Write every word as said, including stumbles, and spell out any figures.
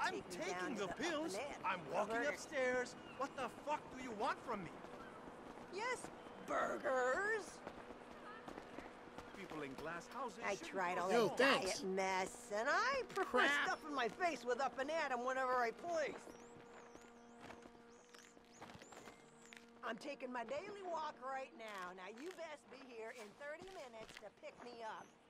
I'm take me taking down to the the pills. up and in. I'm walking Burger. upstairs. What the fuck do you want from me? Yes, burgers. People in glass houses. I shouldn't tried all cause Yo, that trouble. thanks. diet mess, and I prefer Crap. stuffing my face with up and at 'em whenever I please. I'm taking my daily walk right now. Now, you best be here in thirty minutes to pick me up.